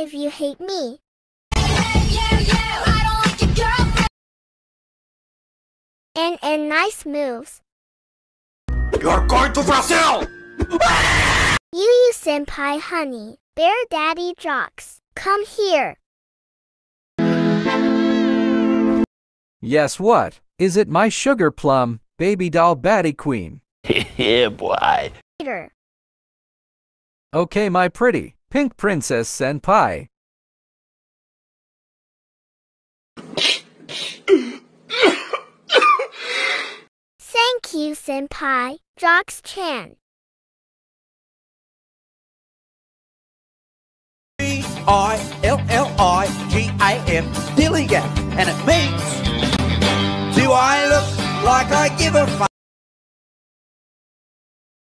if you hate me. And nice moves. You're going to Brazil! You senpai honey, bear daddy jocks, come here. Yes, what? Is it my sugar plum, baby doll baddie queen? Yeah, boy. Later. Okay, my pretty, pink princess senpai. Thank you, senpai, Jocks-chan. Dilligam, Dilligam, and it means, do I look like I give a fuck?